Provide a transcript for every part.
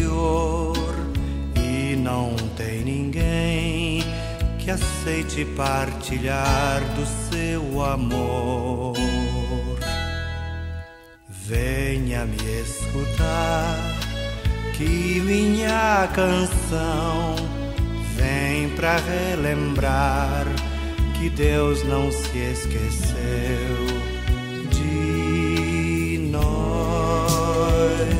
interior e não tem ninguém que aceite partilhar do seu amor. Venha me escutar, que minha canção vem pra relembrar que Deus não se esqueceu de nós.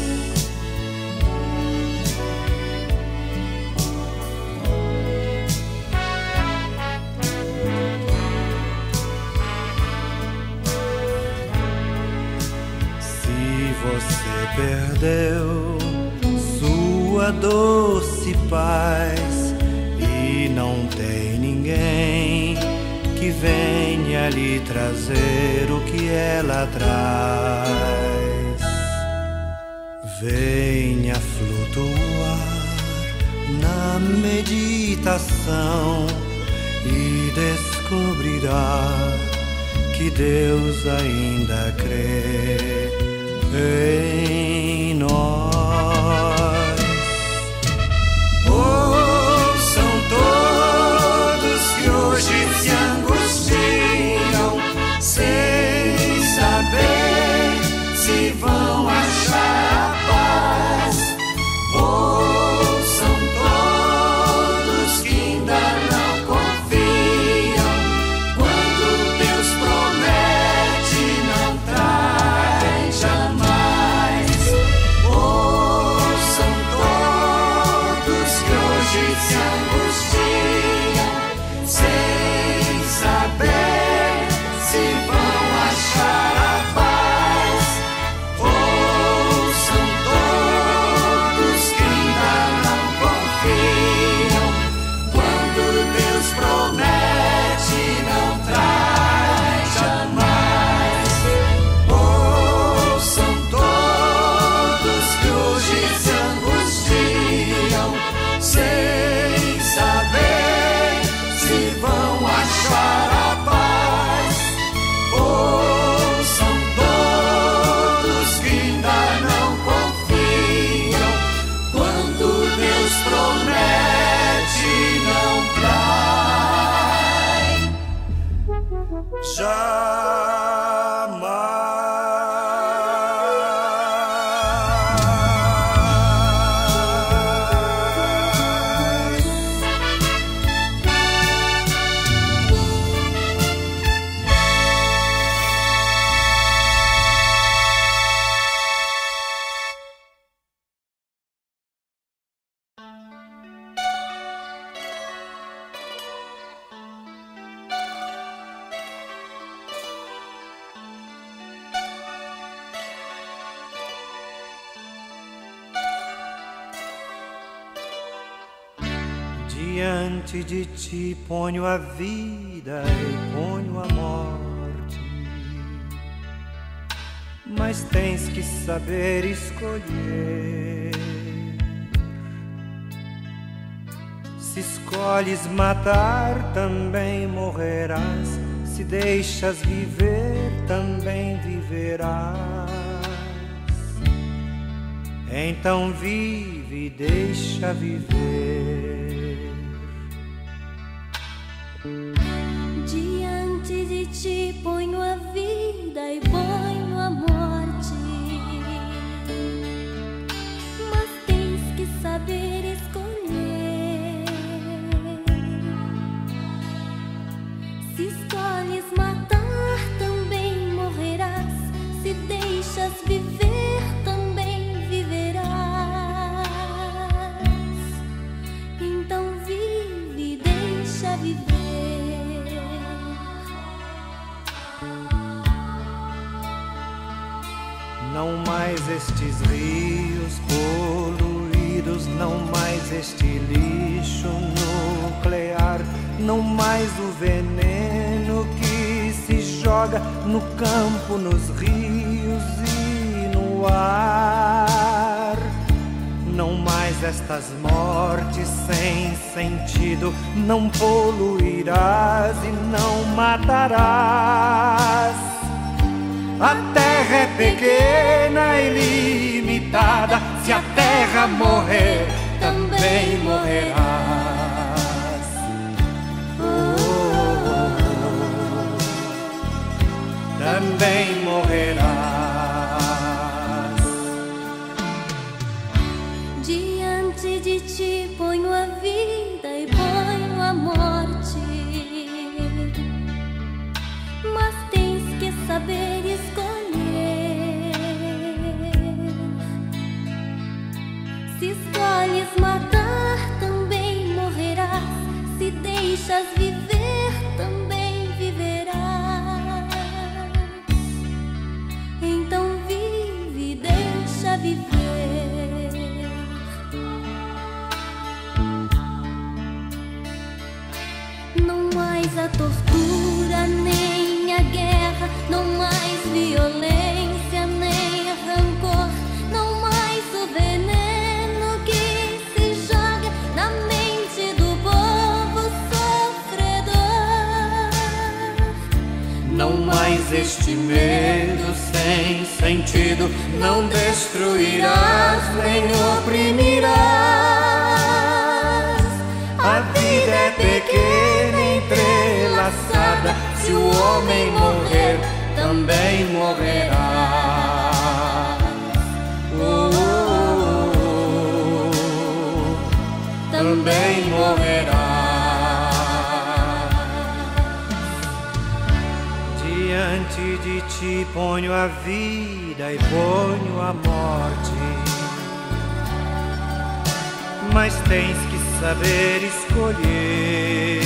Se você perdeu sua doce paz e não tem ninguém que venha lhe trazer o que ela traz, venha flutuar na meditação e descobrirá que Deus ainda crê em nós. Ouçam todos que hoje se angustiam sem saber se vão achar a paz. Ouçam todos que ainda não confiam quando Deus promete não traz jamais. Ouçam todos que hoje se angustiam sem saber se vão achar a paz. Ouçam todos que ainda não confiam quando Deus promete não traz jamais. Ouçam todos que hoje se angustiam sem saber se vão achar a paz. Ouçam todos que ainda não confiam quando Deus promete não traz jamais. Diante de ti ponho a vida e ponho a morte, mas tens que saber escolher. Se escolhes matar, também morrerás. Se deixas viver, também viverás. Então vive e deixa viver. Diante de ti ponho a vida e ponho a morte, mas tens que saber escolher. Se escolhes matar, também morrerás. Se deixas viver, também viverás. Então vive e deixa viver. Não mais estes rios poluídos, não mais este lixo nuclear, não mais o veneno que se joga no campo, nos rios e no ar. Não mais estas mortes sem sentido, não poluirás e não matarás. A terra é pequena e limitada, se a terra terra morrer, também morrerás. Também morrerás. Diante de ti ponho a vida e ponho a morte, mas tens que saber escolher. Se escolhes matar, também morrerás. Se deixas viver, também viverás. Então vive, deixa viver. Não mais a tortura, nem a guerra, não mais violência, nem rancor, não mais o veneno que se joga na mente do povo sofredor. Não mais este medo sem sentido, não destruirás nem oprimirás. A vida é pequena, entrelaçada, se o homem morrer, também morrerás. Também morrerás. Diante de ti ponho a vida e ponho a morte, mas tens que saber escolher.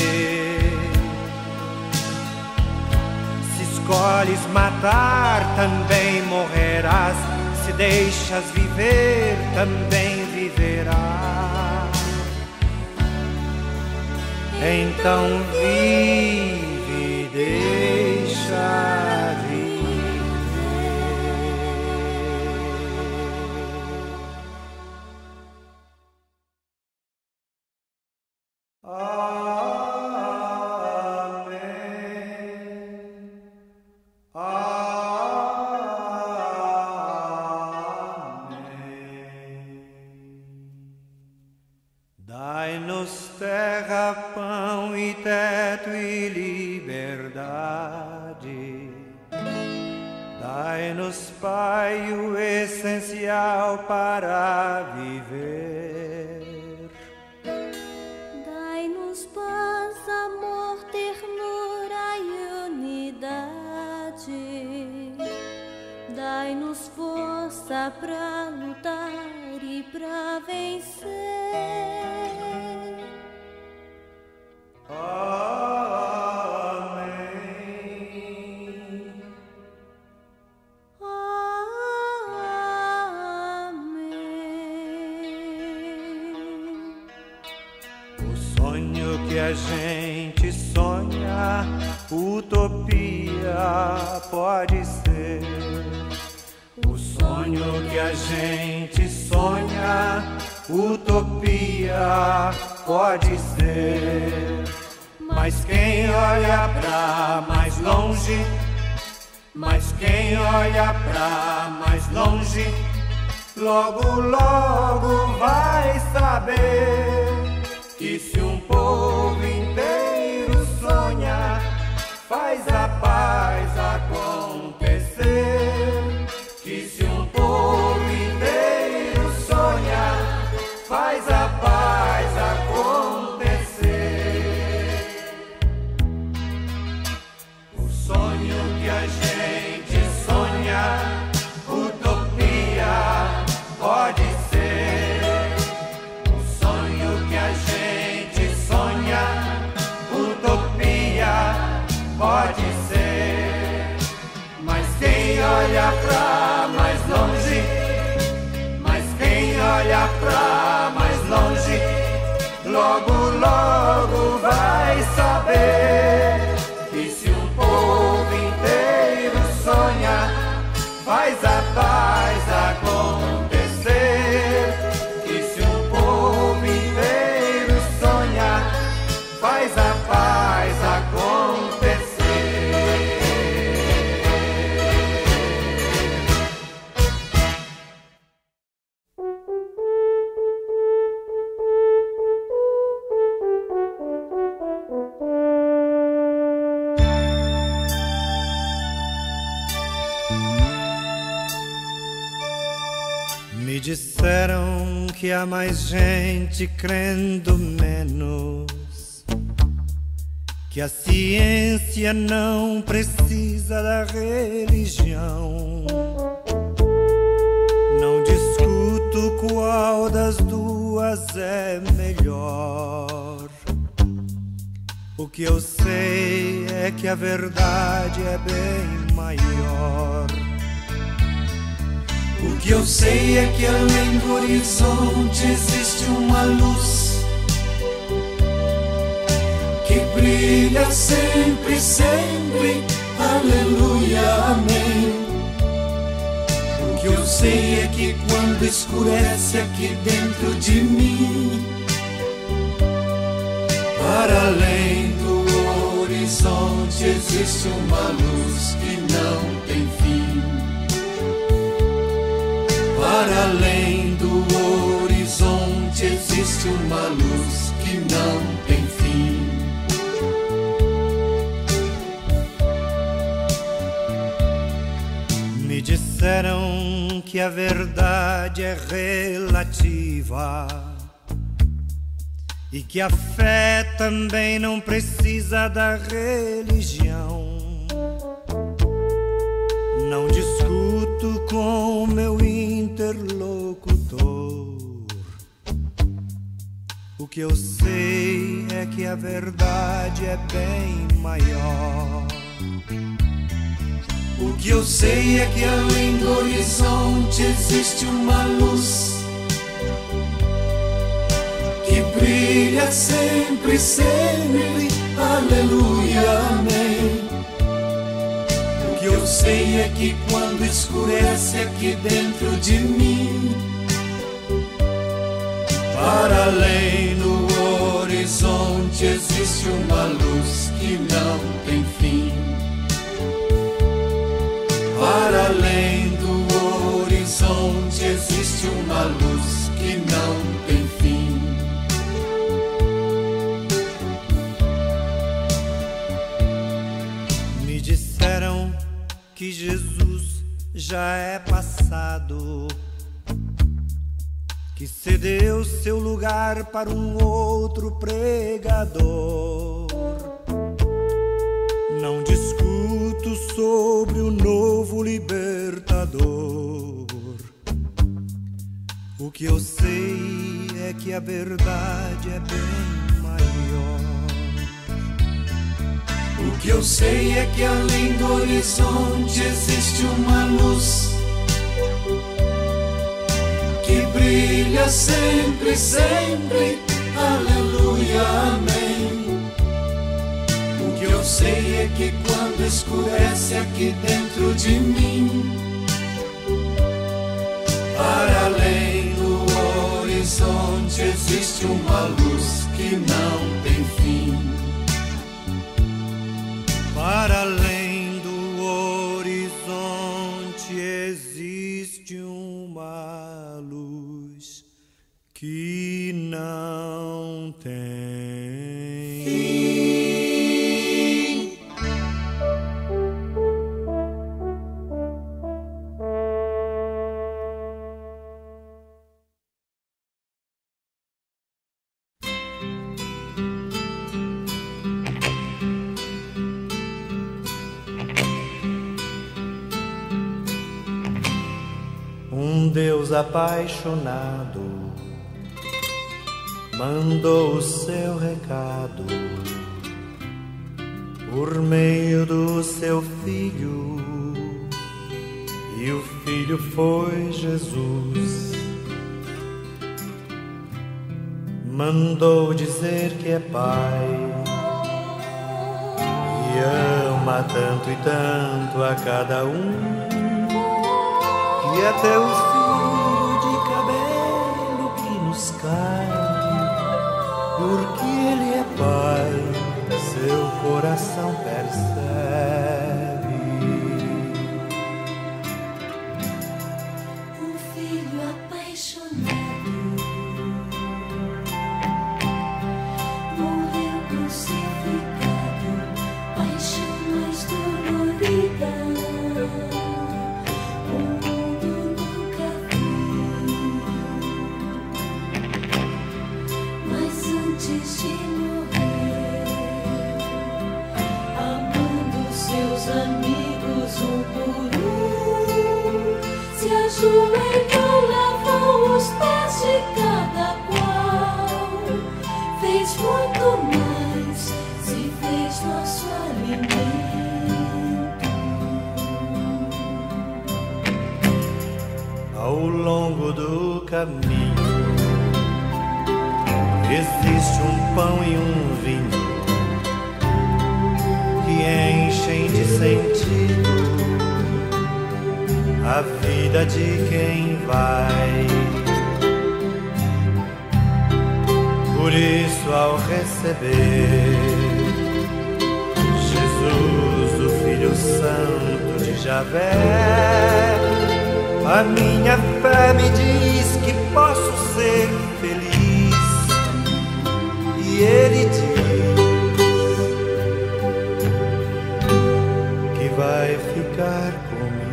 Se escolhes matar, também morrerás. Se deixas viver, também viverás. Então vive, deixa viver. Dai-nos terra, pão e teto e liberdade. Dai-nos, Pai, o essencial para viver. Dai-nos paz, amor, ternura e unidade. Dai-nos força pra lutar e pra vencer. Amém. Amém. O sonho que a gente sonha, utopia pode ser. O sonho que a gente sonha, utopia pode ser. Mas quem olha pra mais longe, mas quem olha pra mais longe, logo, logo vai saber que se um povo inteiro sonha, faz a paz acontecer. Que se um povo inteiro sonha, faz a paz acontecer. O sonho que a gente sonha, utopia pode ser. O sonho que a gente sonha, utopia pode ser. Mas quem olha pra mais longe, mas quem olha pra mais longe, logo, logo vai saber que se um povo inteiro sonha, faz a paz acontecer. Que se um povo inteiro sonha, faz a paz acontecer. que há mais gente crendo menos, que a ciência não precisa da religião. Não discuto qual das duas é melhor. O que eu sei é que a verdade é bem maior. O que eu sei é que além do horizonte existe uma luz que brilha sempre, sempre, aleluia, amém. O que eu sei é que quando escurece aqui dentro de mim, para além do horizonte existe uma luz que não tem fim. Para além do horizonte existe uma luz que não tem fim. Me disseram que a verdade é relativa e que a fé também não precisa da religião. Não discuto com meu interlocutor. O que eu sei é que a verdade é bem maior. O que eu sei é que além do horizonte existe uma luz que brilha sempre, sempre, aleluia, amém. O que eu sei é que quando escurece aqui dentro de mim, para além do horizonte existe uma luz que não tem fim. Para além do horizonte existe uma luz que não tem fim. Me disseram que Jesus já é passado, que cedeu seu lugar para um outro pregador. Não discuto sobre o novo libertador. O que eu sei é que a verdade é bem maior. O que eu sei é que além do horizonte existe uma luz que brilha sempre, sempre, aleluia, amém. O que eu sei é que quando escurece aqui dentro de mim, para além do horizonte existe uma luz que não tem fim. Para além do horizonte existe uma luz que não tem fim. Um Deus apaixonado mandou o seu recado por meio do seu filho, e o filho foi Jesus. Mandou dizer que é pai e ama tanto e tanto a cada um, e até o fio de cabelo que nos cai, porque Ele é Pai, seu coração percebe. Um filho apaixonado morreu crucificado, paixão mais dolorida. joelho lavou os pés de cada qual, fez muito mais, se fez nosso alimento. Ao longo do caminho existe um pão e um vinho que enchem de sentido a vida de quem vai. Por isso, ao receber Jesus, o Filho Santo de Javé, a minha fé me diz que posso ser feliz. E Ele diz que vai ficar comigo.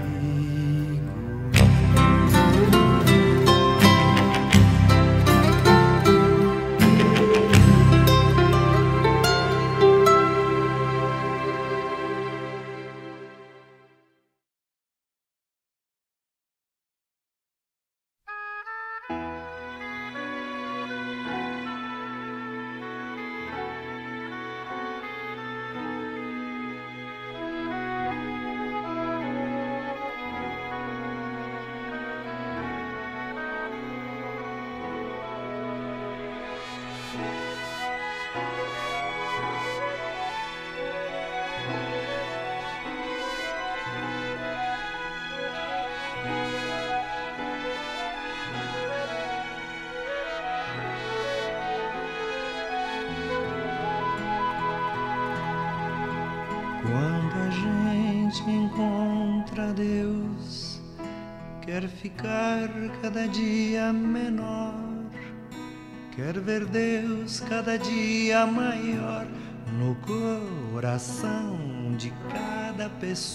Quando a gente encontra Deus, quer ficar cada dia menor, quer ver Deus cada dia maior no coração de cada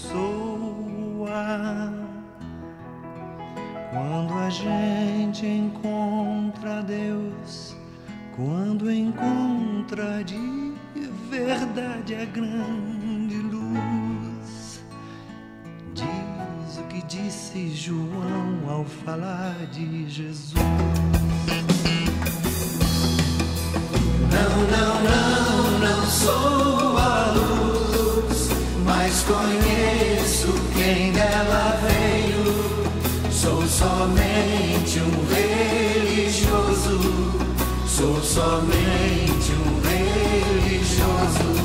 pessoa. Quando a gente encontra Deus, quando encontra de verdade a grande luz, diz o que disse João ao falar de Jesus. Não sou a luz, mas conheço quem dela veio. Sou somente um religioso, sou somente um religioso.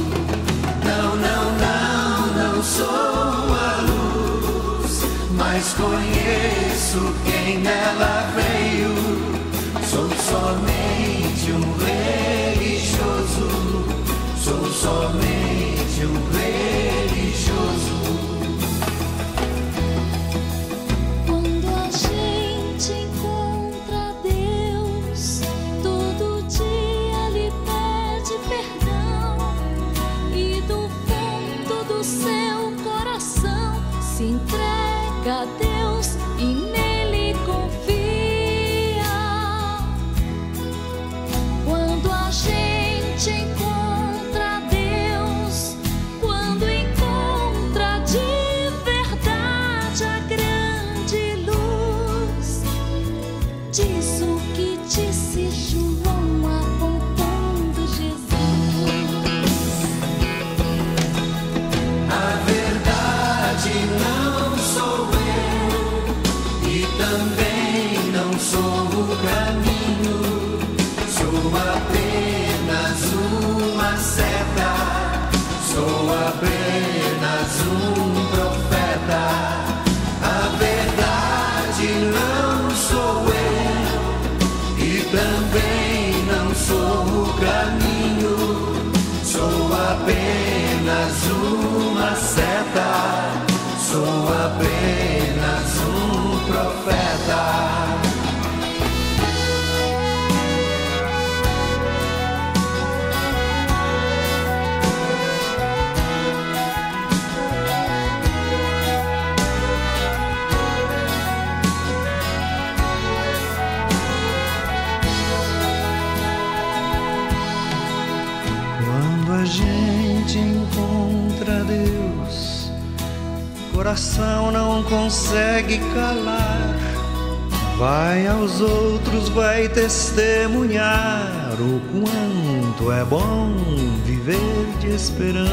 Não sou a luz, mas conheço quem dela veio. Sou somente um religioso, sou somente um religioso. Quando a gente encontra Deus, todo dia lhe pede perdão, e do fundo do seu coração se entrega a Deus e nele confia. Quando a gente encontra Deus, quando encontra de verdade a grande luz, diz o que disse João apontando Jesus. A verdade não sou eu e também não sou o caminho. Sou apenas uma seta, sou apenas um profeta. A verdade não sou eu e também não sou o caminho. Sou apenas uma seta, sou apenas um profeta. Quando a gente encontra Deus, coração não consegue calar. Vai aos outros, vai testemunhar o quanto é bom viver de esperança.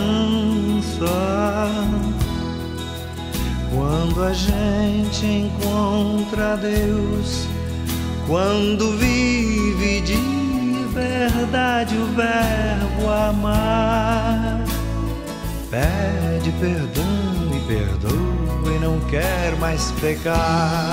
Quando a gente encontra Deus, quando vive de verdade o verbo amar, pede perdão e perdoa e não quer mais pecar.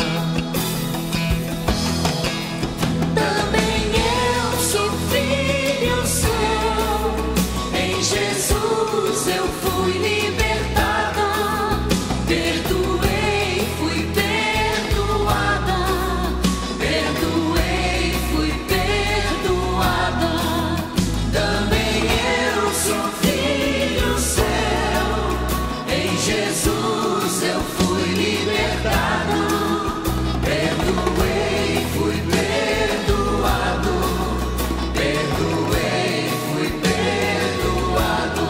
Também eu sou filho seu, em Jesus eu fui libertada, perdoei, fui perdoada, perdoei, fui perdoada. Também eu sou filho seu, em Jesus eu fui libertada, perdoei, fui perdoado, perdoei, fui perdoado.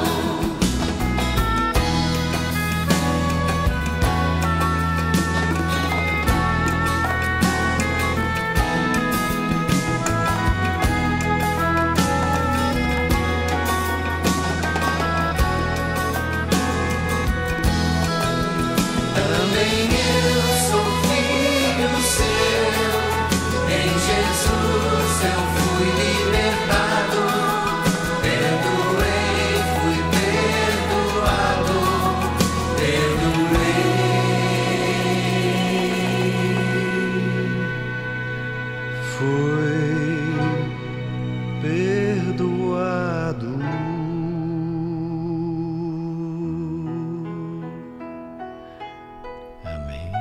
Também eu sou filho seu, em Jesus eu fui libertado, perdoei, fui perdoado, Fui perdoado. Amém.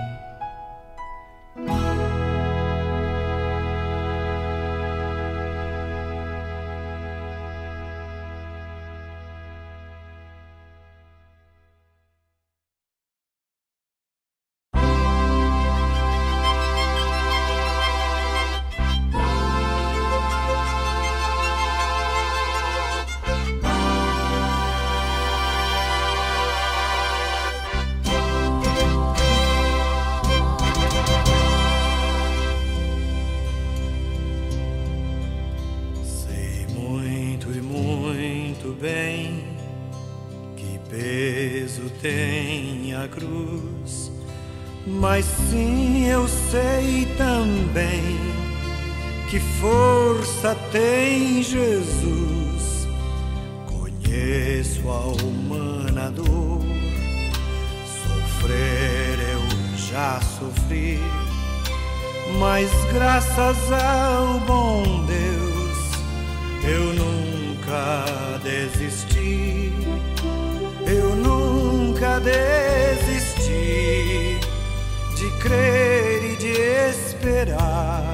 Sei muito e muito bem que peso tem a cruz, mas sim eu sei também que força tem Jesus. Conheço a humana dor, sofrer eu já sofri, mas graças ao bom Deus eu nunca desisti, eu nunca desisti de crer e de esperar.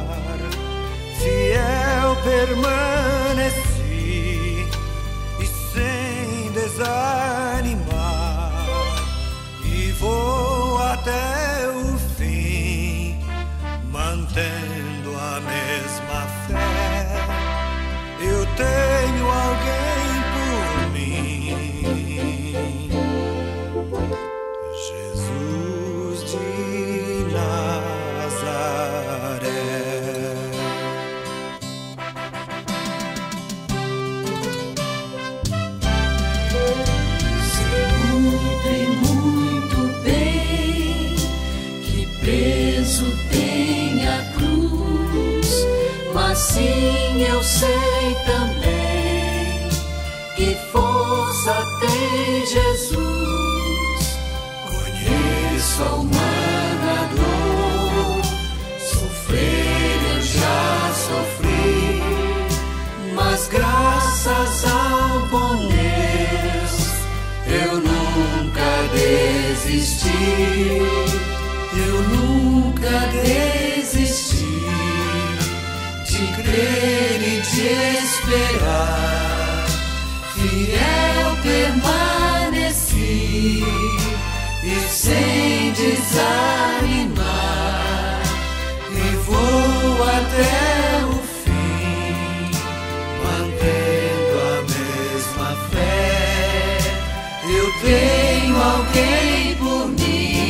Fiel permaneci e sem desanimar, e vou até o fim, mantendo a mesma fé. Eu tenho alguém por mim, Jesus de Nazaré. Sei muito e muito bem que peso tem a cruz, mas sim eu sei também que força tem Jesus. Conheço a humana dor, sofrer eu já sofri, mas graças ao bom Deus eu nunca desisti, eu nunca desisti de crer e de esperar. Fiel permaneci e sem desanimar, e vou até o fim, mantendo a mesma fé. Eu tenho alguém por mim,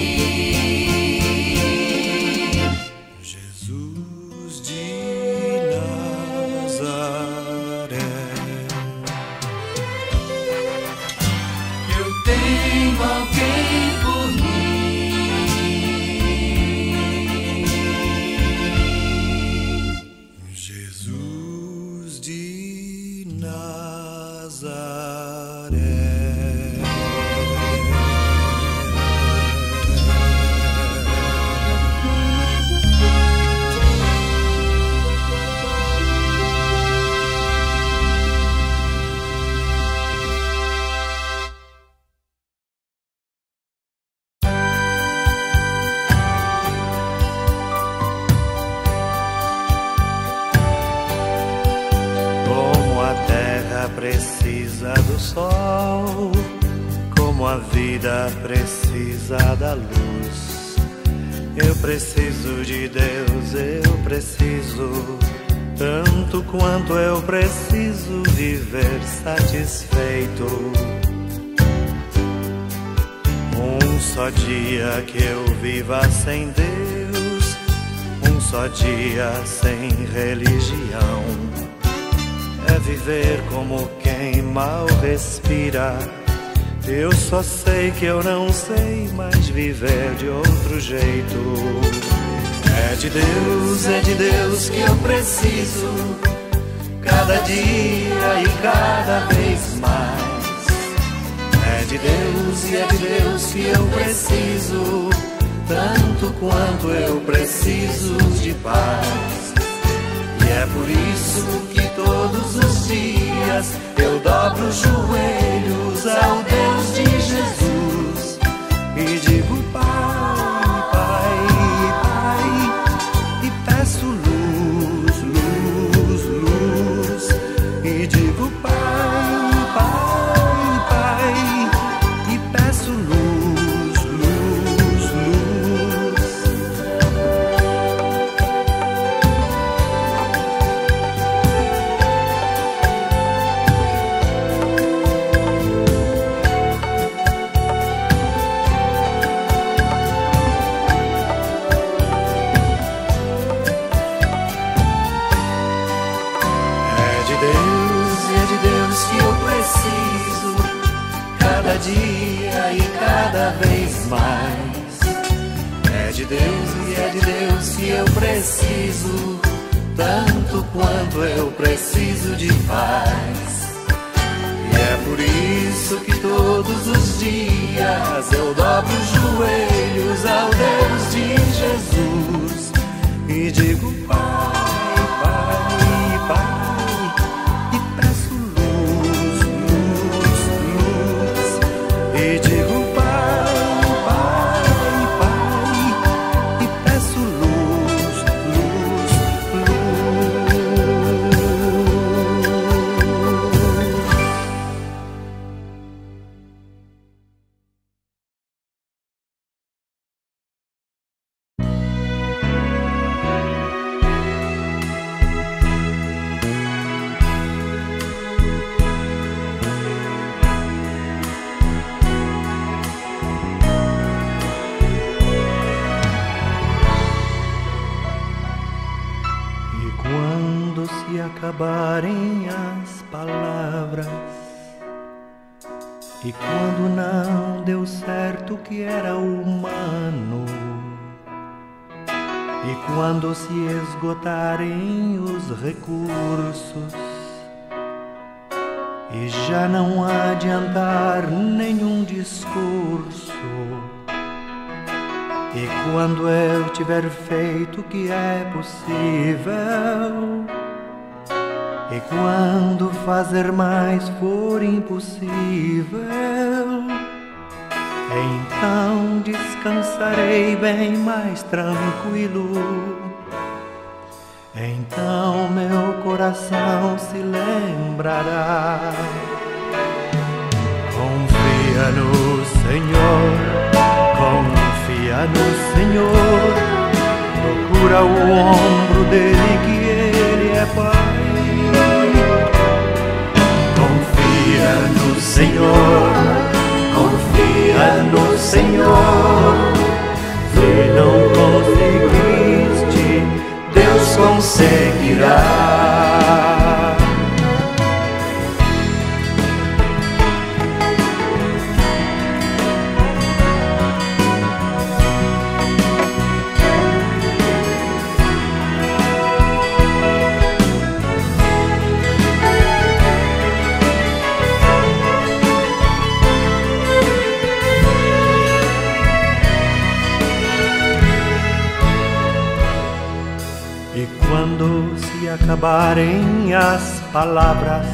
de Nazaré. Precisa do sol, como a vida precisa da luz. Eu preciso de Deus, eu preciso, tanto quanto eu preciso viver satisfeito. Um só dia que eu viva sem Deus, um só dia sem religião, é viver como quem mal respira. Eu só sei que eu não sei mais viver de outro jeito. É de Deus que eu preciso, cada dia e cada vez mais. É de Deus que eu preciso, tanto quanto eu preciso de paz. E é por isso que todos os dias eu dobro os joelhos ao Deus de Jesus e digo: Pai, Pai, Pai, e peço luz, luz, luz, e digo: Pai, Pai, Pai, e peço luz, luz, luz. Cada dia e cada vez mais. É de Deus que eu preciso, tanto quanto eu preciso de paz. E é por isso que todos os dias eu dobro os joelhos ao Deus de Jesus e digo: Pai, Pai, Pai, e peço luz, luz, luz, e digo: Pai, Pai, Pai, e peço luz, luz, luz. Quando se acabarem as palavras, e quando não deu certo o que era humano, e quando se esgotarem os recursos, e já não adiantar nenhum discurso, e quando eu tiver feito o que é possível, e quando fazer mais for impossível, então descansarei bem mais tranquilo. Então meu coração se lembrará. Confia no Senhor, confia no Senhor, procura o ombro dele que ele é Pai. Confia no Senhor, confia no Senhor. Se não conseguiste, Deus conseguirá. acabarem as palavras,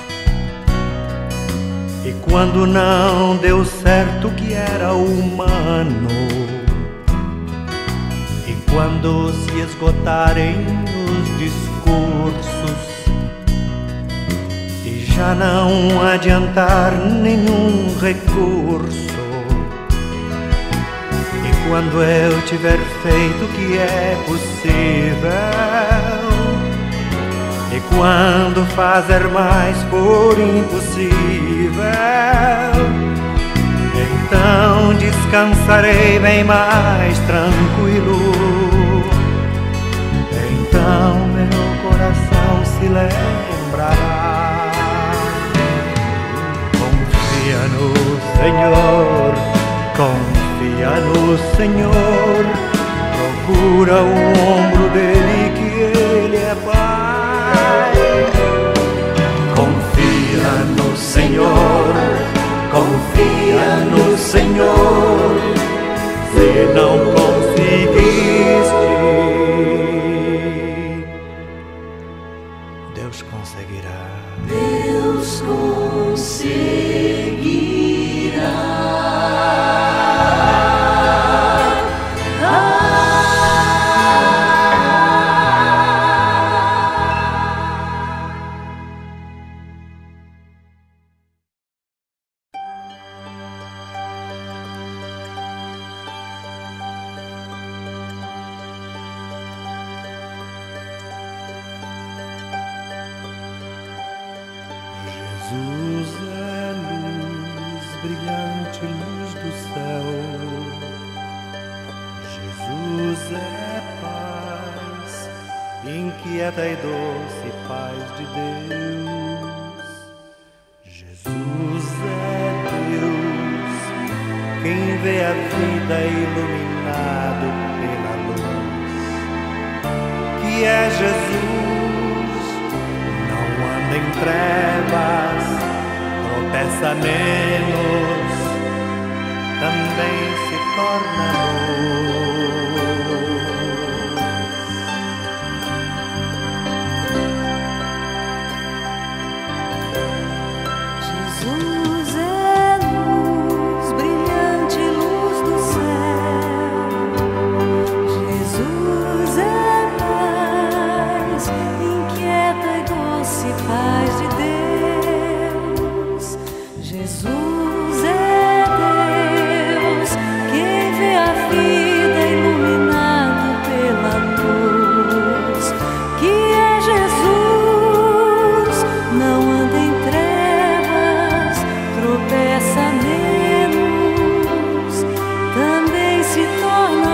e quando não deu certo o que era humano, e quando se esgotarem os discursos e já não adiantar nenhum recurso, e quando eu tiver feito o que é possível, e quando fazer mais for impossível, então descansarei bem mais tranquilo. Então meu coração se lembrará. Confia no Senhor, confia no Senhor, procura o ombro dele que ele é Pai. Confia no Senhor, confia no Senhor, se não conseguiste, Deus conseguirá. Deus conseguirá. Jesus é luz, brilhante luz do céu. Jesus é paz, inquieta e doce paz de Deus. Jesus é Deus, quem vê a vida iluminado pela luz, que é Jesus. Em trevas, tropeça menos, também se torna luz. Jesus é luz, brilhante luz do céu. Jesus é paz, inquieta e doce paz de Deus. Jesus é Deus, quem vê a vida iluminado pela luz, que é Jesus, não anda em trevas, tropeça menos, também se torna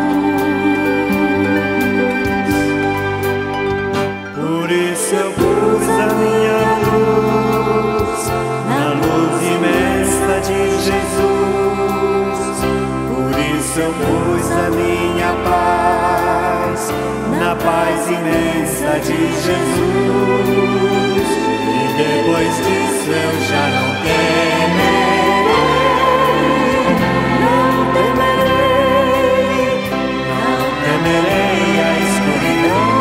luz. Por isso eu pus a minha luz na luz imensa de Jesus. Por isso eu pus a minha paz na paz imensa de Jesus. E depois disso eu já não temerei, não temerei, não temerei a escuridão.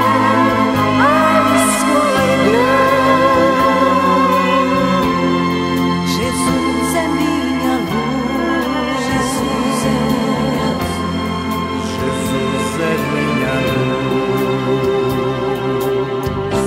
Jesus é minha luz, Jesus é minha luz. Jesus é minha luz.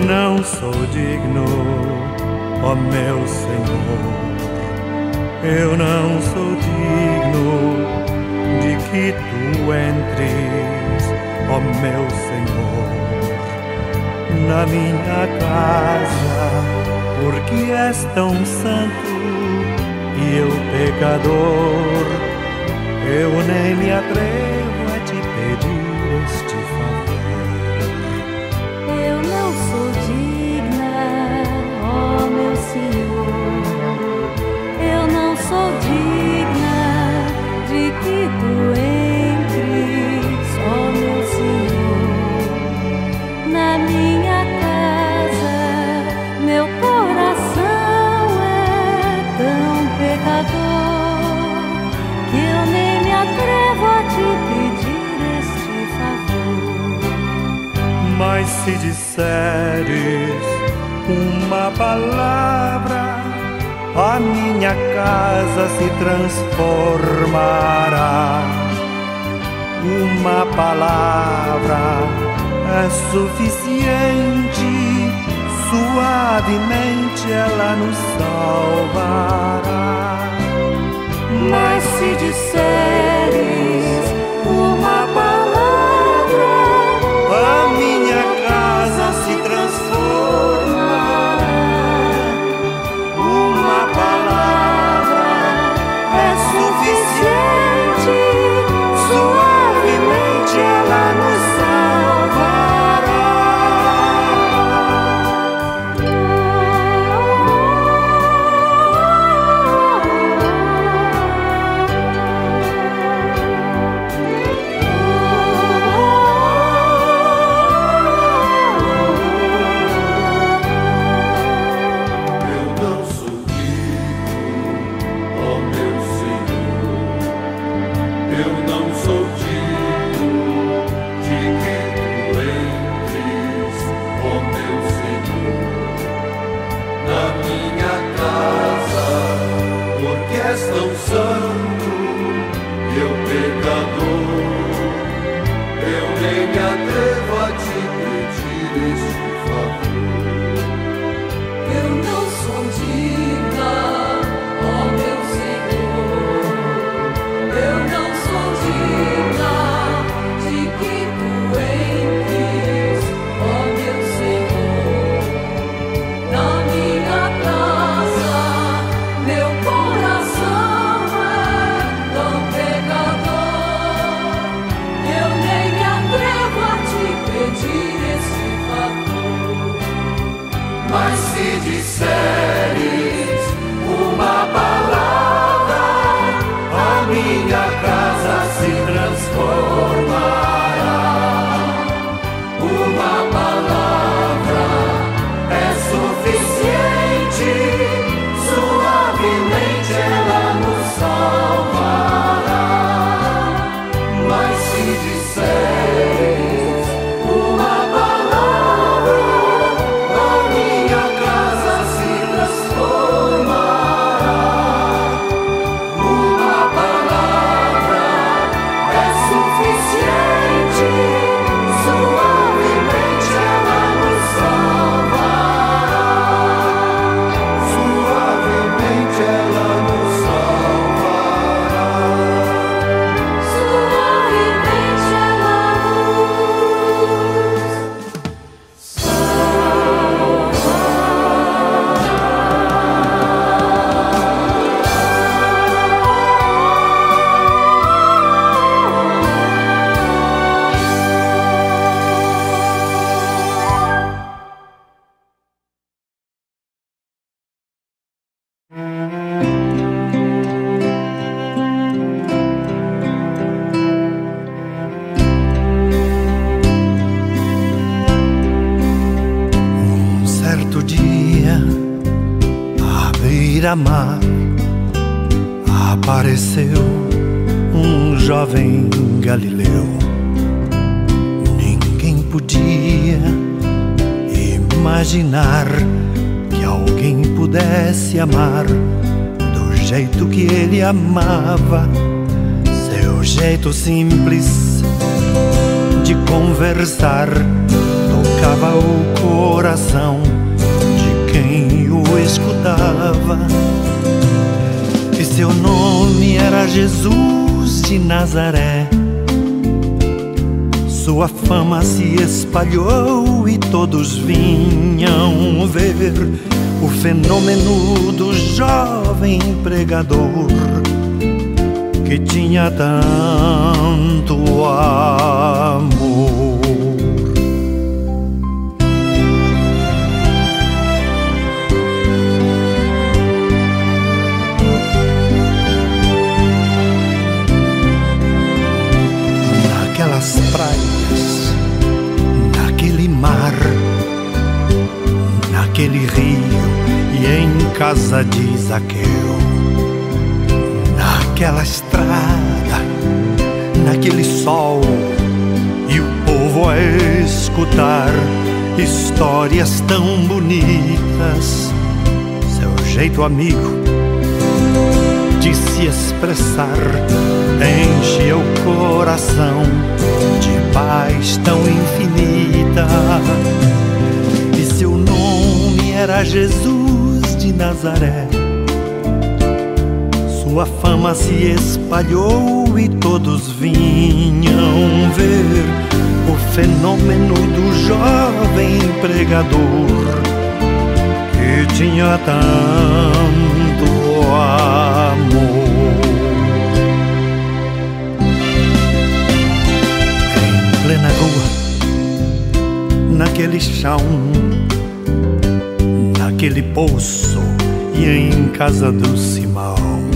não sou digno, ó meu Senhor. Eu não sou digno de que tu entres, ó meu Senhor, na minha casa, porque és tão santo e eu pecador. Eu nem me atrevo a te pedir este favor. Eu não sou digna, ó meu Senhor. Eu não sou digna de que tu entres, ó meu Senhor, na minha casa. Meu coração é tão pecador que eu nem me atrevo a te pedir este favor. Mas se disseres uma palavra, a minha casa se transformará. Uma palavra é suficiente, suavemente ela nos salvará. Mas se disseres uma palavra, a minha casa se transformará. Uma palavra é suficiente, suavemente ela nos salvará. Mar apareceu um jovem galileu. Ninguém podia imaginar que alguém pudesse amar do jeito que ele amava. Seu jeito simples de conversar tocava o coração de quem o escutava. E seu nome era Jesus de Nazaré. Sua fama se espalhou e todos vinham ver o fenômeno do jovem pregador que tinha tanto amor. Naquelas praias, naquele mar, naquele rio e em casa de Zaqueu, naquela estrada, naquele sol, e o povo a escutar histórias tão bonitas. Seu jeito amigo de se expressar enche o coração de paz tão infinita. E seu nome era Jesus de Nazaré. Sua fama se espalhou e todos vinham ver o fenômeno do jovem pregador que tinha tanto amor. Em plena rua, naquele chão, naquele poço e em casa do Simão,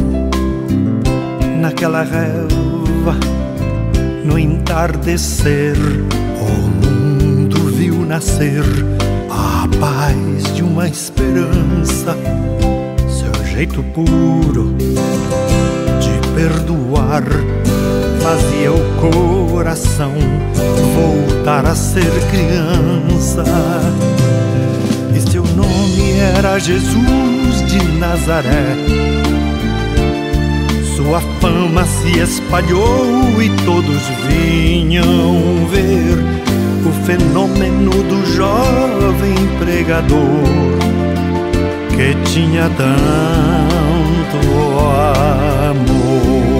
naquela relva, no entardecer, o mundo viu nascer a paz de uma esperança. Seu jeito puro de perdoar fazia o coração voltar a ser criança. E seu nome era Jesus de Nazaré. Sua fama se espalhou e todos vinham ver o fenômeno do jovem pregador que tinha tanto amor.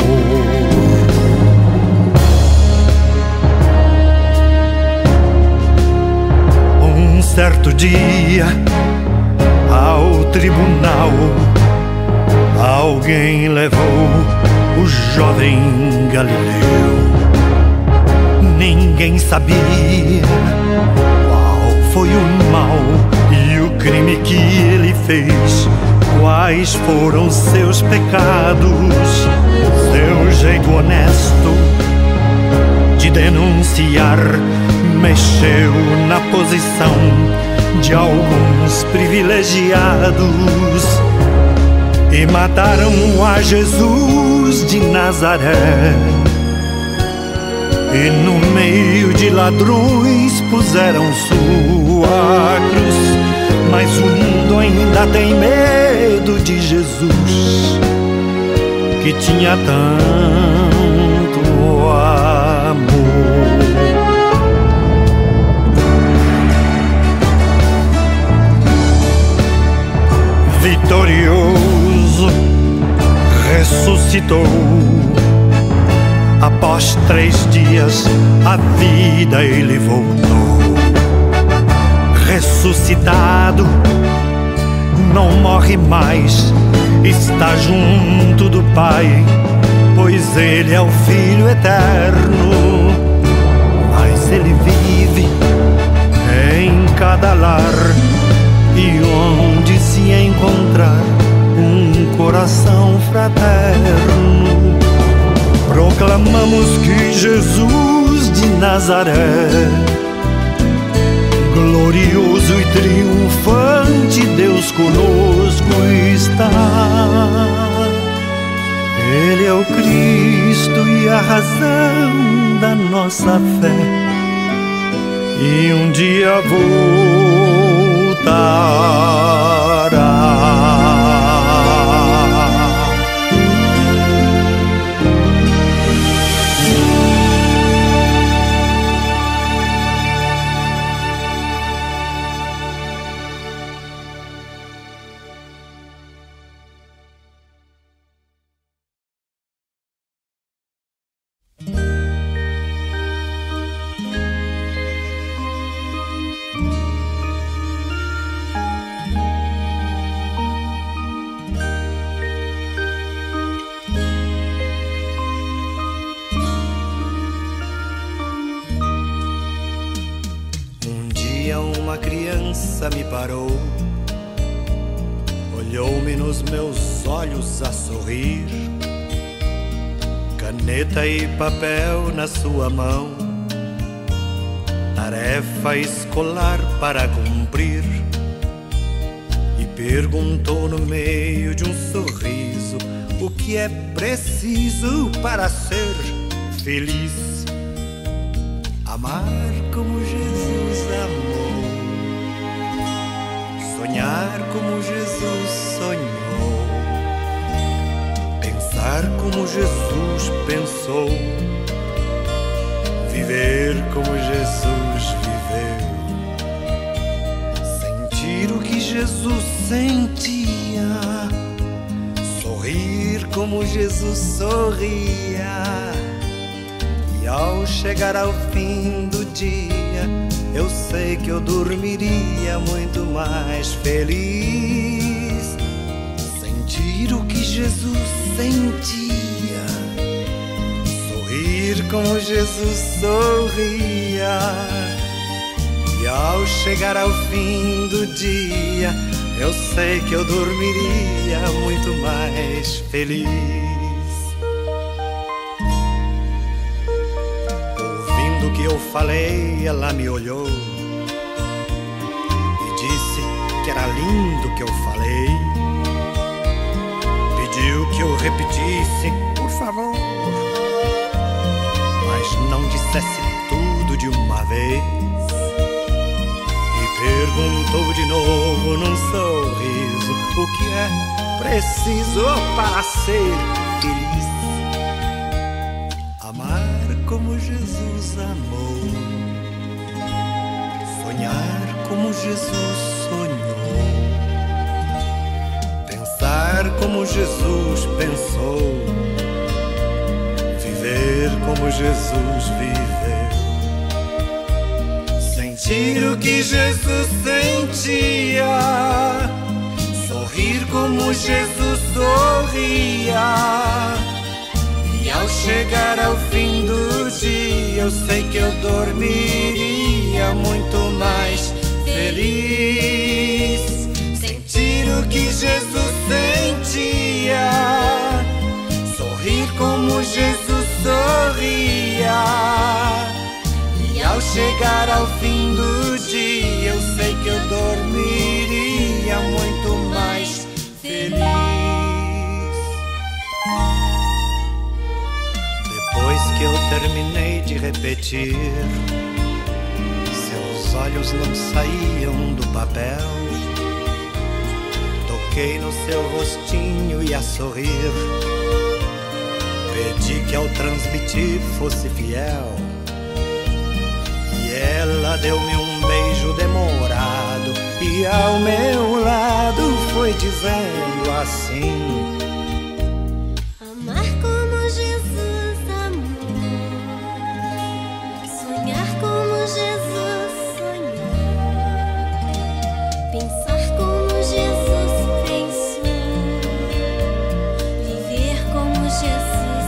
Um certo dia, ao tribunal, alguém levou o jovem Galileu. Ninguém sabia qual foi o mal e o crime que ele fez, quais foram seus pecados. Seu jeito honesto de denunciar mexeu na posição de alguns privilegiados e mataram a Jesus de Nazaré. E no meio de ladrões puseram sua cruz. Mas o mundo ainda tem medo de Jesus, que tinha tanto amor. Vitorioso, ressuscitou. Após 3 dias, a vida ele voltou. Ressuscitado, não morre mais, está junto do Pai, pois ele é o Filho eterno. Mas ele vive em cada lar, e onde se encontrar um coração fraterno, proclamamos que Jesus de Nazaré, glorioso e triunfante, Deus conosco está. Ele é o Cristo e a razão da nossa fé, e um dia voltará. dia uma criança me parou, olhou-me nos meus olhos a sorrir, caneta e papel na sua mão, tarefa escolar para cumprir, e perguntou no meio de um sorriso o que é preciso para ser feliz. Amar como Jesus amou, sonhar como Jesus sonhou, pensar como Jesus pensou, viver como Jesus viveu, sentir o que Jesus sentia, sorrir como Jesus sorria. E ao chegar ao fim do dia, eu sei que eu dormiria muito mais feliz. Sentir o que Jesus sentia, sorrir como Jesus sorria. E ao chegar ao fim do dia, eu sei que eu dormiria muito mais feliz. Ouvindo o que eu falei, ela me olhou e disse que era lindo o que eu falei. Pediu que eu repetisse, por favor, mas não dissesse tudo de uma vez. Perguntou de novo num sorriso o que é preciso para ser feliz. Amar como Jesus amou, sonhar como Jesus sonhou, pensar como Jesus pensou, viver como Jesus viveu. Sentir o que Jesus sentia, sorrir como Jesus sorria. E ao chegar ao fim do dia, eu sei que eu dormiria muito mais feliz. Sentir o que Jesus sentia, sorrir como Jesus sorria. Ao chegar ao fim do dia, eu sei que eu dormiria muito mais feliz. Depois que eu terminei de repetir, seus olhos não saíam do papel. Toquei no seu rostinho e a sorrir, pedi que ao transmitir fosse fiel. Ela deu-me um beijo demorado e ao meu lado foi dizendo assim: amar como Jesus amou, sonhar como Jesus sonhou, pensar como Jesus pensou, viver como Jesus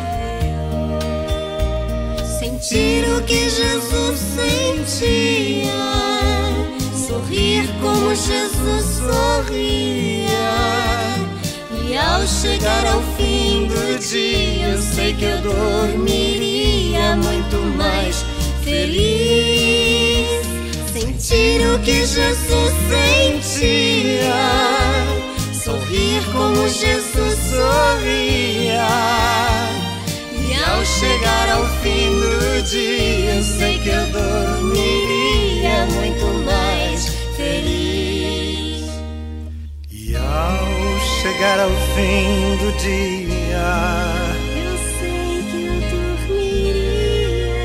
viveu. Sentir o que Jesus sentia, sorrir como Jesus sorria. E ao chegar ao fim do dia, eu sei que eu dormiria muito mais feliz. Sentir o que Jesus sentia, sorrir como Jesus sorria. E ao chegar ao fim do dia, eu sei que eu dormiria muito mais feliz. E ao chegar ao fim do dia, eu sei que eu dormiria.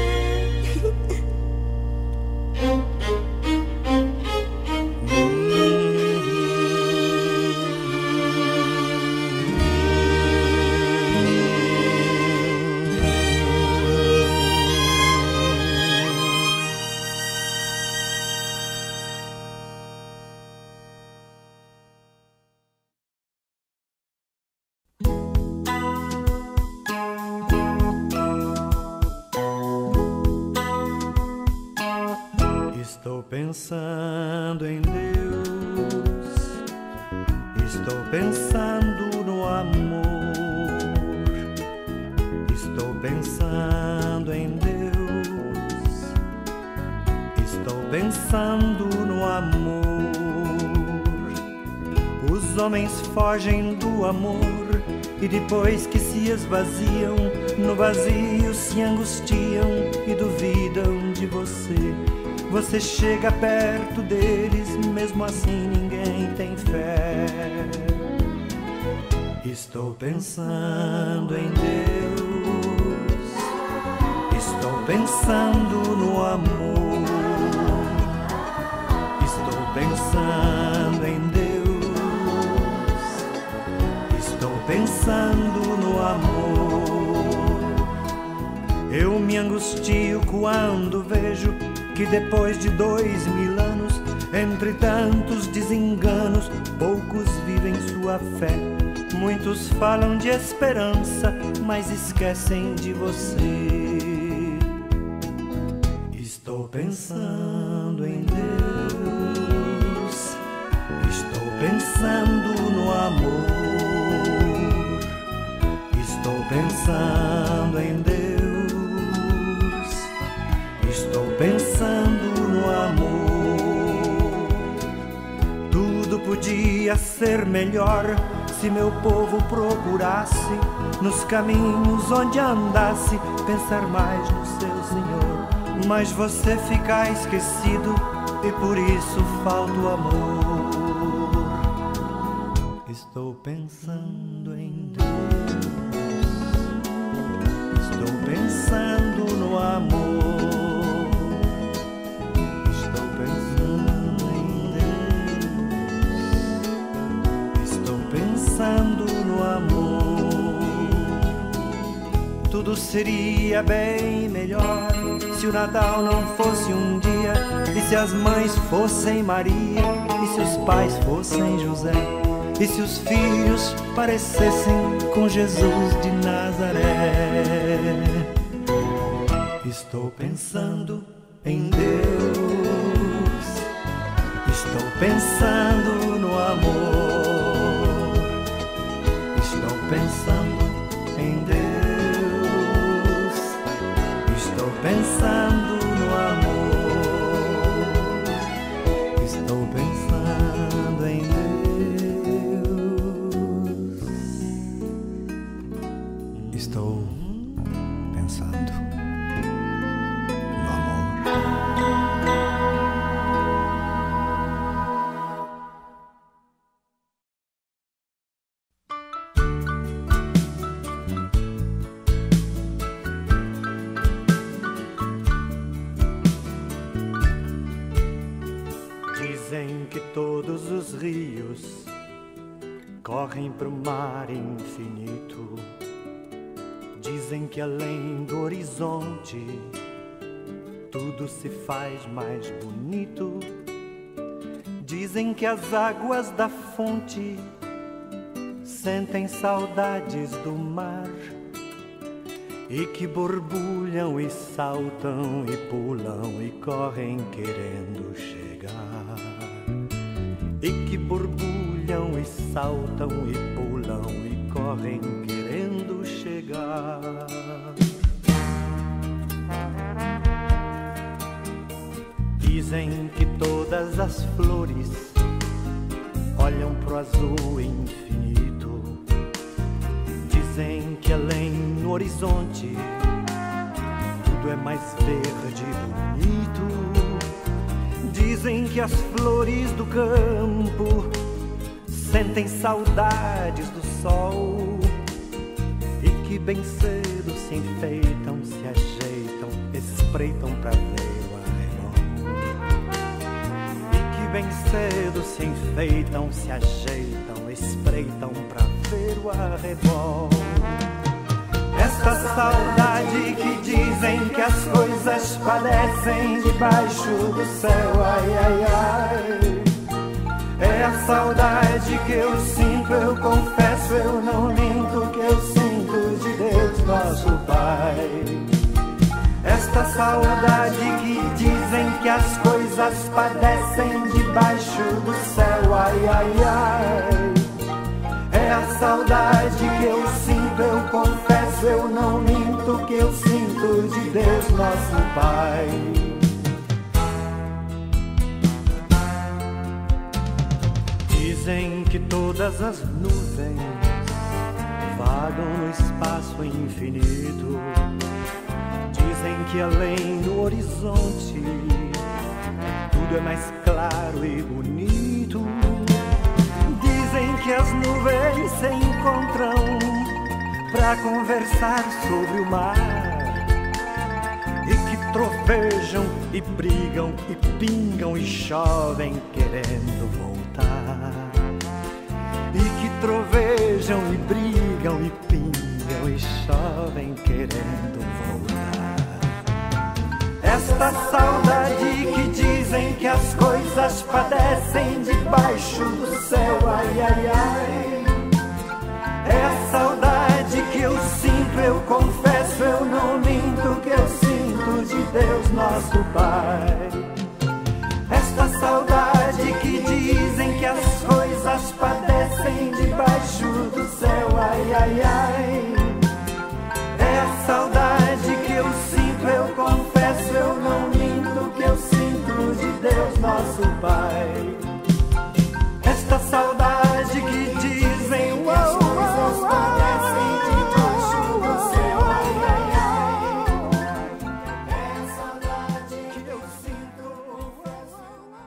Estou pensando em Deus, estou pensando no amor. Estou pensando em Deus, estou pensando no amor. Os homens fogem do amor e depois que se esvaziam, no vazio se angustiam e duvidam de você. Você chega perto deles, mesmo assim ninguém tem fé. Estou pensando em Deus, estou pensando no amor. Estou pensando em Deus, estou pensando no amor. Eu me angustio quando vejo que depois de 2000 anos, entre tantos desenganos, poucos vivem sua fé. Muitos falam de esperança, mas esquecem de você. Estou pensando em Deus, estou pensando no amor. Estou pensando em Deus, estou pensando no amor. Tudo podia ser melhor se meu povo procurasse, nos caminhos onde andasse, pensar mais no seu Senhor. Mas você fica esquecido e por isso falta o amor. Estou pensando em Deus, estou pensando no amor. Estou pensando em Deus, estou pensando no amor. Tudo seria bem melhor se o Natal não fosse um dia, e se as mães fossem Maria, e se os pais fossem José, e se os filhos parecessem com Jesus de Nazaré. Estou pensando em Deus, estou pensando no amor. Estou pensando em Deus, estou pensando no amor. Estou pensando em Deus, estou pensando no amor. Dizem que todos os rios correm pro mar infinito. Dizem que além do horizonte tudo se faz mais bonito. Dizem que as águas da fonte sentem saudades do mar, e que borbulham e saltam e pulam e correm querendo chegar. E que borbulham e saltam e pulam e correm querendo chegar. Dizem que todas as flores olham pro azul infinito. Dizem que além no horizonte tudo é mais verde e bonito. Dizem que as flores do campo sentem saudades do sol, e que bem cedo se enfeitam, se ajeitam, espreitam pra ver o arrebol. E que bem cedo se enfeitam, se ajeitam, espreitam pra ver o arrebol. Esta saudade que dizem que as coisas padecem debaixo do céu, ai, ai, ai. É a saudade que eu sinto, eu confesso, eu não minto, que eu sinto de Deus nosso Pai. Esta saudade que dizem que as coisas coisas padecem debaixo do céu, ai, ai, ai. É a saudade que eu sinto, eu confesso, eu não minto, que eu sinto de Deus nosso Pai. Dizem que todas as nuvens vagam no espaço infinito. Dizem que além do horizonte tudo é mais claro e bonito. Dizem que as nuvens se encontram pra conversar sobre o mar, e que trovejam e brigam e pingam e chovem querendo voltar. E que trovejam e brigam e pingam e chovem querendo voltar. Esta saudade que dizem que as coisas padecem debaixo do céu, ai, ai, ai. É a saudade que eu sinto, eu confesso, eu não minto, que eu sinto de Deus nosso Pai. Esta saudade que dizem que as coisas padecem debaixo do céu, ai, ai, ai. É a saudade que eu sinto, eu confesso, eu não minto, que eu sinto de Deus nosso Pai. Esta saudade que dizem que as coisas padecem debaixo do céu, ai, ai, ai. É a saudade que eu sinto, confesso.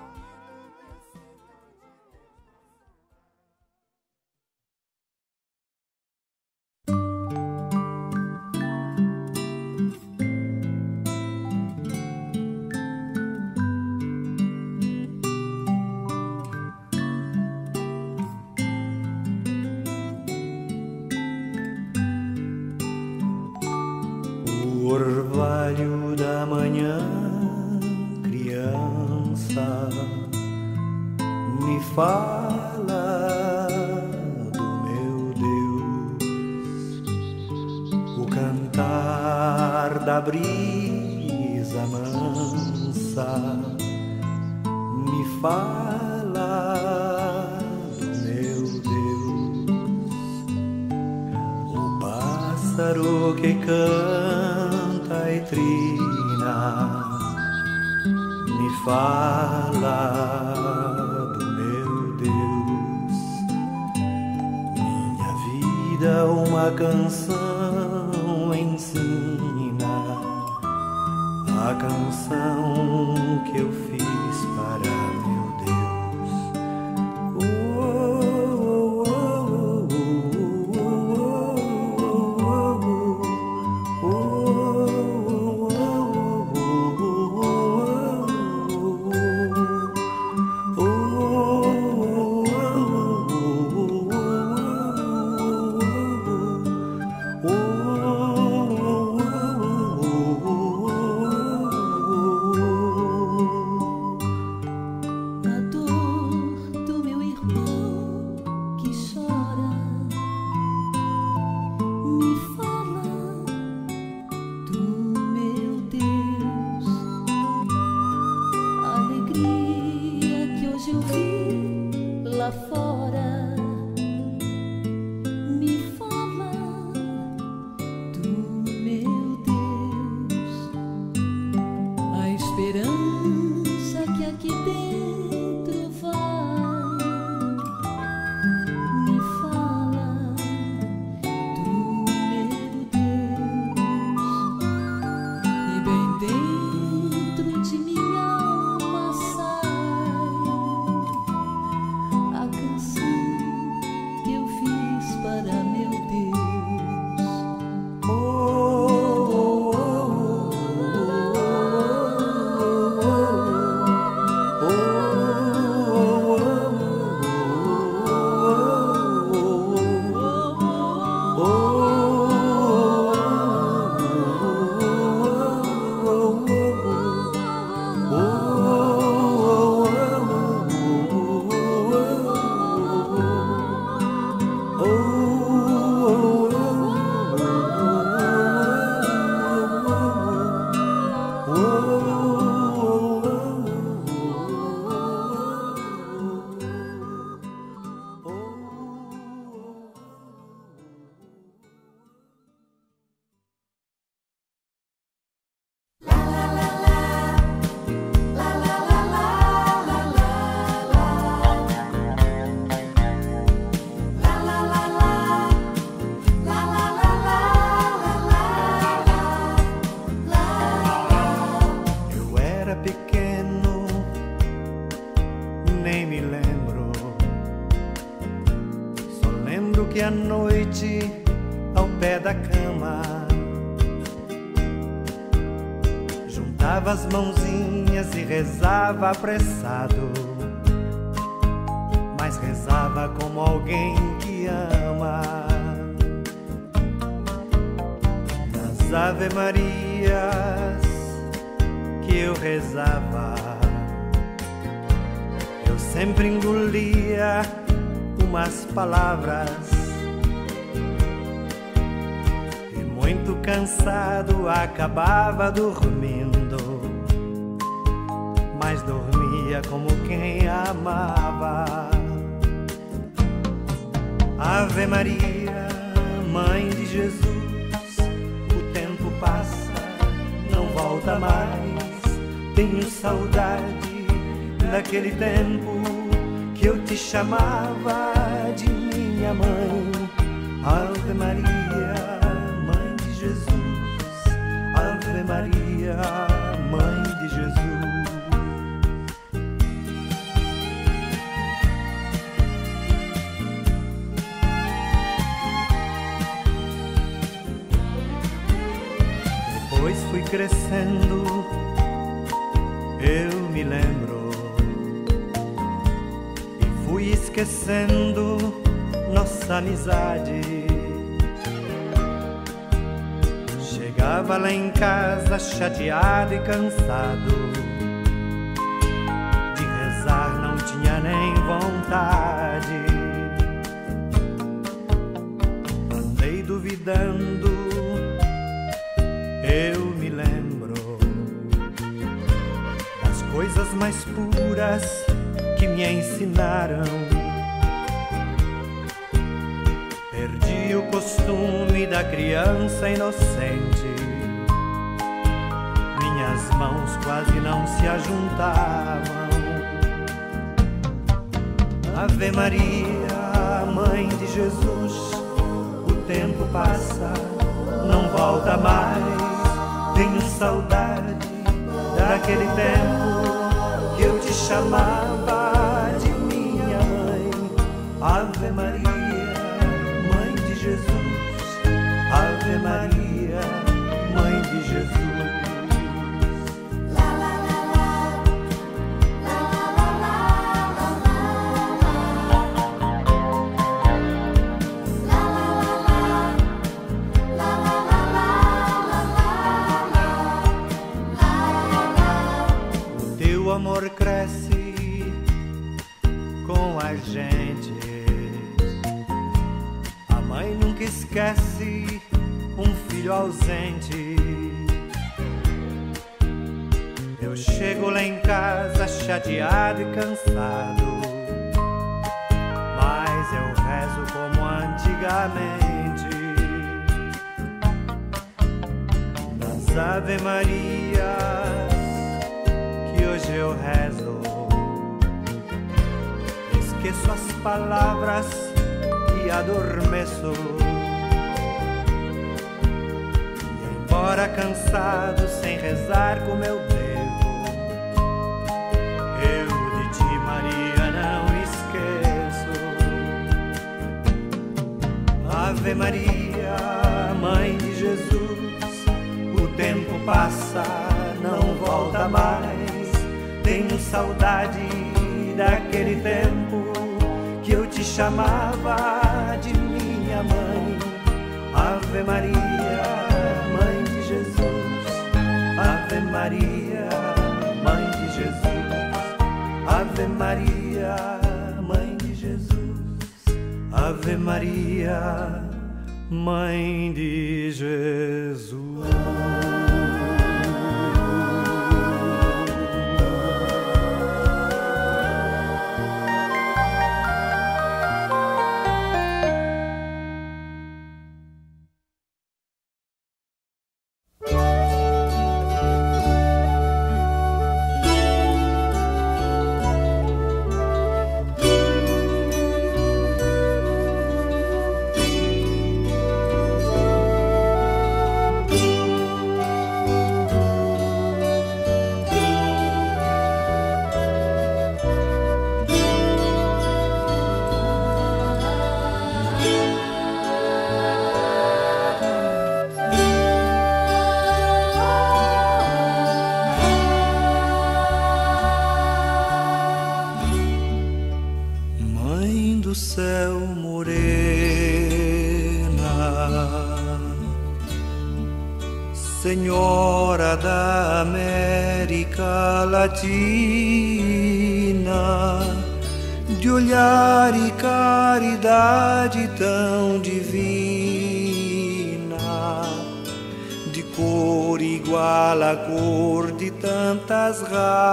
O orvalho da manhã, criança, me fala do meu Deus. O cantar da brisa mansa me fala do meu Deus. O pássaro que canta e trina me fala do meu Deus. Minha vida uma canção ensina, a canção que eu fiz para meu Deus. à noite ao pé da cama, juntava as mãozinhas e rezava apressado, mas rezava como alguém que ama. Nas Ave Marias que eu rezava, eu sempre engolia umas palavras e muito cansado acabava dormindo, mas dormia como quem amava. Ave Maria, Mãe de Jesus, o tempo passa, não volta mais. Tenho saudade daquele tempo que eu te chamava de minha mãe. Ave Maria, Mãe de Jesus, Ave Maria, Mãe de Jesus. Depois fui crescendo, eu me lembro, e fui esquecendo nossa amizade. Chegava lá em casa chateado e cansado, de rezar não tinha nem vontade. Andei duvidando, eu me lembro das coisas mais puras que me ensinaram. Perdi o costume da criança inocente, minhas mãos quase não se ajuntavam. Ave Maria, Mãe de Jesus, o tempo passa, não volta mais. Tenho saudade daquele tempo que eu te chamava de minha mãe. Ave Maria, Mãe de Jesus, Ave Maria, Mãe de Jesus. O amor cresce com a gente, a mãe nunca esquece um filho ausente. Eu chego lá em casa chateado e cansado, mas eu rezo como antigamente. Nas Ave Marias que hoje eu rezo, esqueço as palavras e adormeço. E embora cansado, sem rezar como eu devo, eu de ti, Maria, não esqueço. Ave Maria, Mãe de Jesus, o tempo passa, não volta mais. Tenho saudade daquele tempo que eu te chamava de minha mãe. Ave Maria, Mãe de Jesus, Ave Maria, Mãe de Jesus, Ave Maria, Mãe de Jesus, Ave Maria, Mãe de Jesus. Senhora da América Latina, de olhar e caridade tão divina, de cor igual à cor de tantas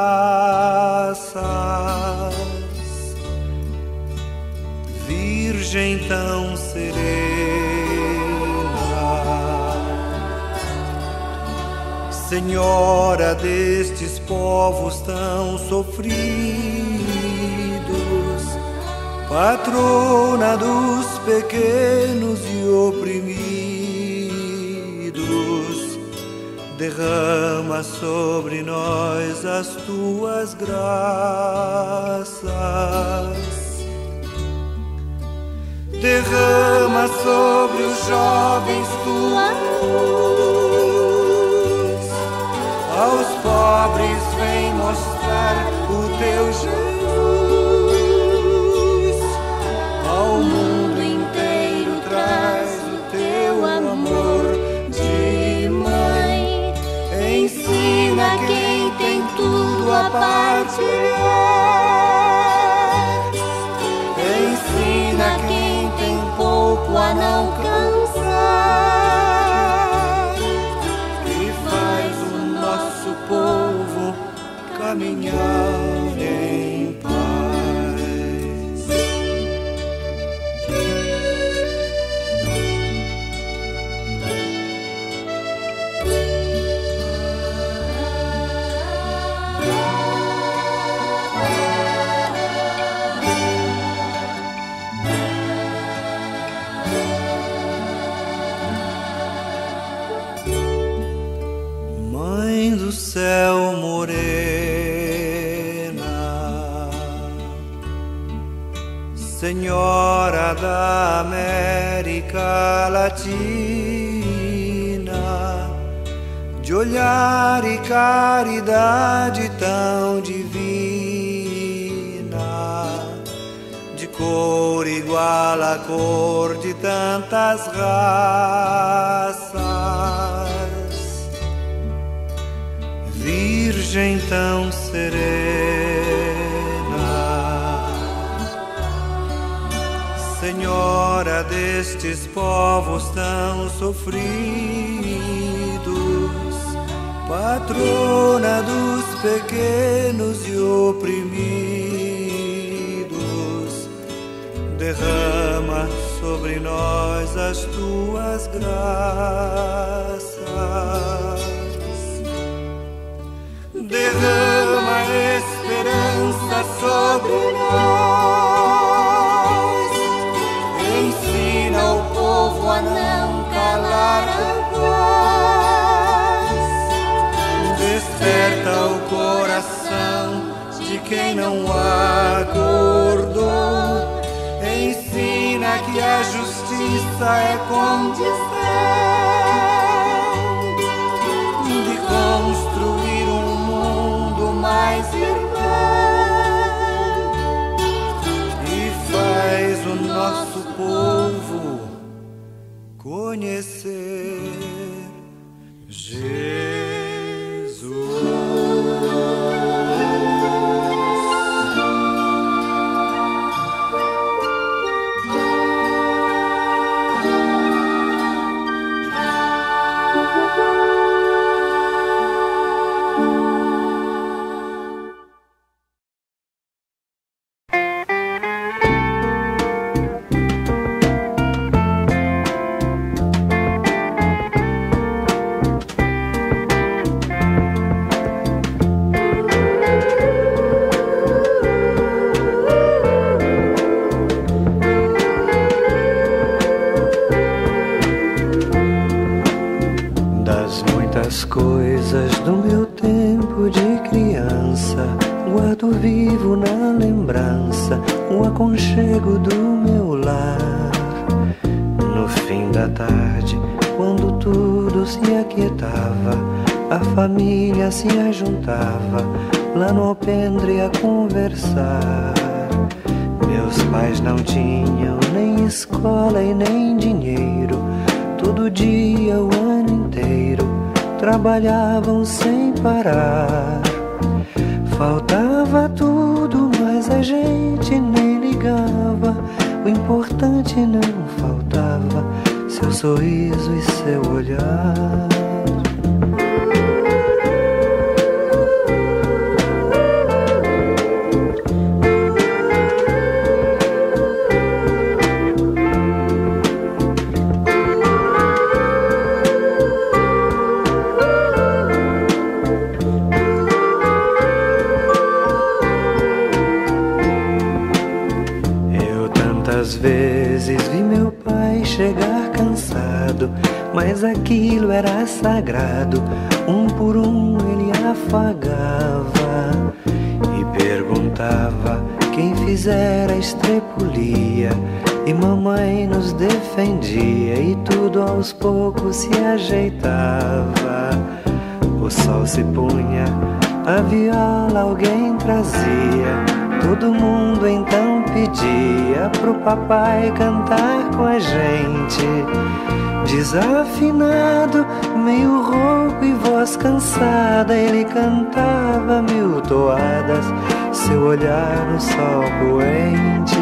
raças, Virgem tão serena, Senhora destes povos tão sofridos, patrona dos pequenos e oprimidos, derrama sobre nós as tuas graças. Derrama sobre os jovens tua luz, aos pobres vem mostrar o teu Jesus, ao mundo inteiro traz o teu amor de mãe. Ensina quem tem tudo a partilhar, ensina quem tem pouco a não cansar, e faz o nosso povo caminhar em paz. Mãe do céu morena, Senhora da América Latina, de olhar e caridade tão divina, de cor igual à cor de tantas raças, Virgem tão serena, Senhora destes povos tão sofridos, patrona dos pequenos e oprimidos, derrama sobre nós as tuas graças. Derrama esperança sobre nós, ensina o povo a não calar a voz, desperta o coração de quem não acordou, ensina que a justiça é condição de construir um mundo mais irmão, e faz o nosso povo conhecer Jesus. Coisas do meu tempo de criança, guardo vivo na lembrança o aconchego do meu lar. No fim da tarde, quando tudo se aquietava, a família se ajuntava lá no alpendre a conversar. Meus pais não tinham nem escola e nem dinheiro, todo dia, o ano inteiro, trabalhavam sem parar. Faltava tudo, mas a gente nem ligava. O importante não faltava, seu sorriso e seu olhar. Às vezes vi meu pai chegar cansado, mas aquilo era sagrado. Um por um ele afagava e perguntava quem fizera a estrepulia. E mamãe nos defendia e tudo aos poucos se ajeitava. O sol se punha, a viola alguém trazia. Todo mundo então pedia pro papai cantar com a gente. Desafinado, meio rouco e voz cansada, ele cantava 1000 toadas, seu olhar no sol poente.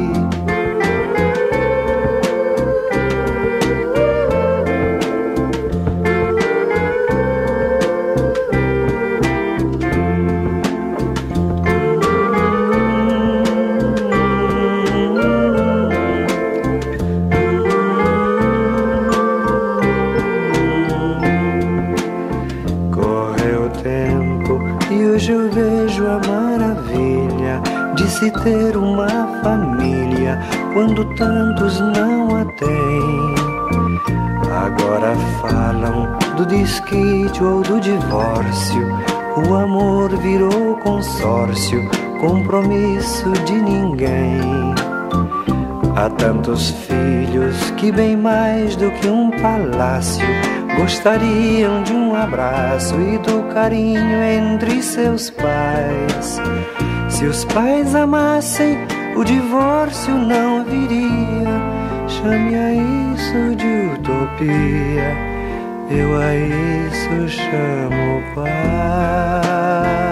Se ter uma família quando tantos não a têm. Agora falam do desquite ou do divórcio. O amor virou consórcio, compromisso de ninguém. Há tantos filhos que bem mais do que um palácio gostariam de um abraço e do carinho entre seus pais. Se os pais amassem, o divórcio não viria. Chame a isso de utopia, eu a isso chamo paz.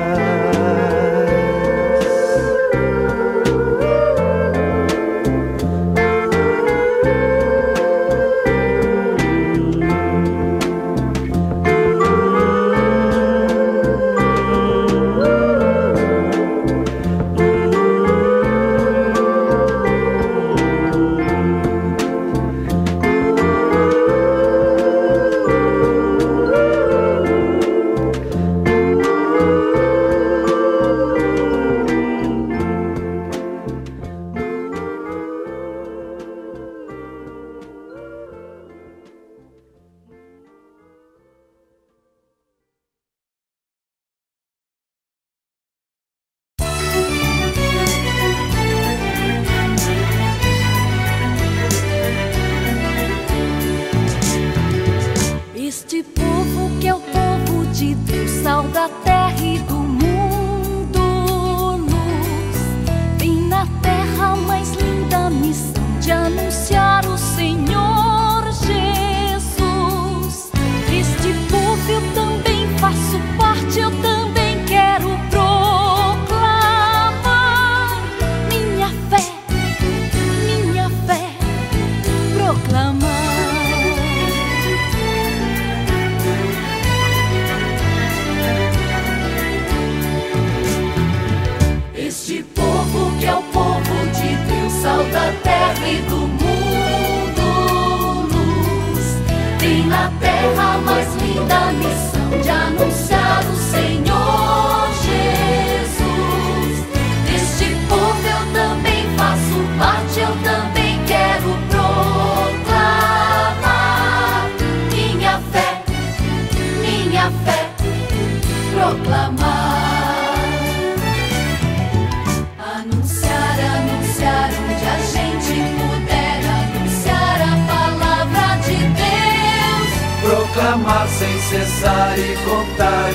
Proclamar sem cessar e contar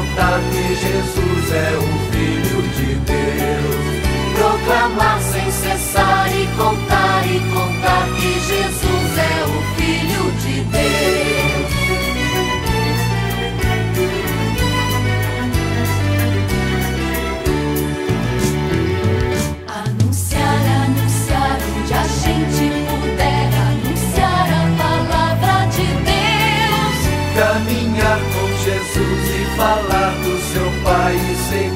que Jesus é o Filho de Deus. Proclamar sem cessar e contar que Jesus é o Filho de Deus. caminhar com Jesus e falar do seu Pai e Senhor.